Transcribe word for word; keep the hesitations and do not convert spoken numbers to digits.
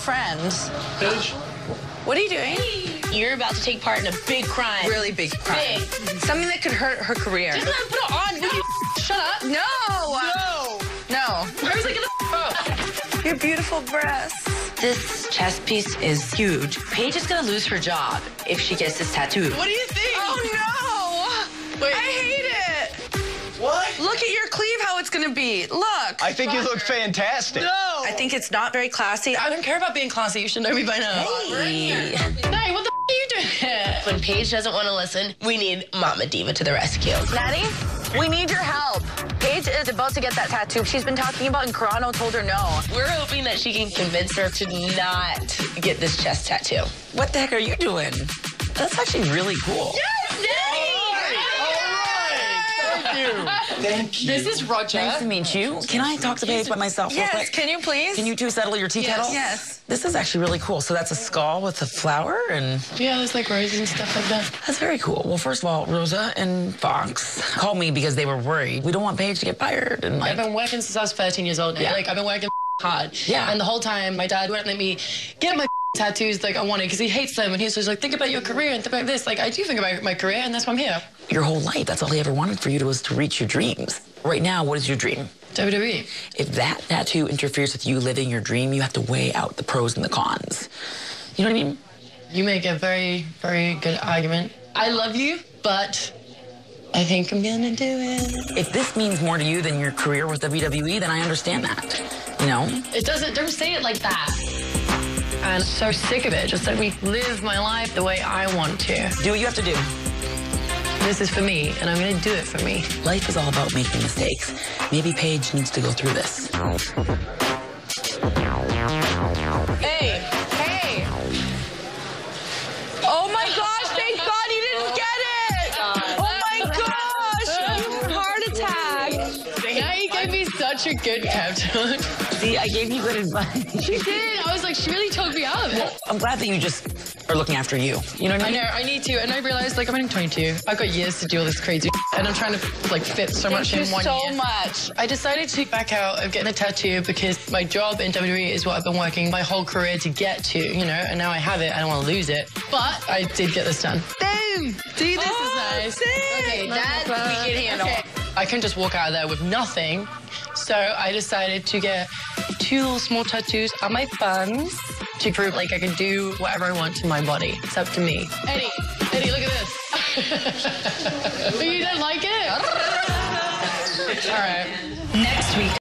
friend. Paige? What are you doing? You're about to take part in a big crime. Really big crime. Big. Something that could hurt her career. Just let her put it on. Will you shut up? No! No! No. Where was I gonna Your beautiful breasts. This chest piece is huge. Paige is gonna lose her job if she gets this tattoo. What do you think? Oh, no! Wait. I hate it. What? Look at your cleave, how it's gonna be. Look. I think you look fantastic. No! I think it's not very classy. I don't care about being classy. You should know me by now. Hey. Hey, what the f are you doing? When Paige doesn't want to listen, we need Mama Diva to the rescue. Maddie, we need your help. Paige is about to get that tattoo she's been talking about, and Carano told her no. We're hoping that she can convince her to not get this chest tattoo. What the heck are you doing? That's actually really cool. Thank you. Thank you. This is Roger. Nice to meet you. Can I talk to Paige by myself real Yes, quick? can you please? Can you two settle your tea Yes. kettle? Yes. This is actually really cool. So that's a skull with a flower, and Yeah, there's like roses and stuff like that. that's very cool. Well, first of all, Rosa and Fox called me because they were worried. We don't want Paige to get fired, and like, I've been working since I was thirteen years old now. Yeah. Like, I've been working hard. Yeah. And the whole time, my dad wouldn't let me get my tattoos like I wanted because he hates them. And he was just like, think about your career and think about this. Like, I do think about my career, and that's why I'm here. your whole life, that's all he ever wanted for you to, was to reach your dreams. Right now, what is your dream? W W E. If that tattoo interferes with you living your dream, you have to weigh out the pros and the cons. You know what I mean? You make a very, very good argument. I love you, but I think I'm gonna do it. If this means more to you than your career with W W E, then I understand that. You know? It doesn't, don't say it like that. I'm so sick of it. Just let me live my life the way I want to. Do what you have to do. This is for me, and I'm gonna do it for me. Life is all about making mistakes. Maybe Paige needs to go through this. Hey, hey. Oh my gosh, thank God you didn't get it. Oh my gosh, heart attack. Now you gave me such a good pep talk. See, I gave you good advice. She did. I was like, she really told me out of it. I'm glad that you just are looking after you. You know what I I mean? know, I need to, and I realized, like, I'm only twenty-two. I've got years to do all this crazy and I'm trying to, like, fit so much Thank in you one so year. much. I decided to back out of getting a tattoo because my job in W W E is what I've been working my whole career to get to, you know, and now I have it. I don't want to lose it. But I did get this done. Boom. See, this Oh, is nice. sick. Okay, That we can handle. Okay. I couldn't just walk out of there with nothing. So I decided to get two little small tattoos on my buns to prove like I can do whatever I want to my body. It's up to me. Eddie, Eddie, look at this. You didn't like it? All right. Next week.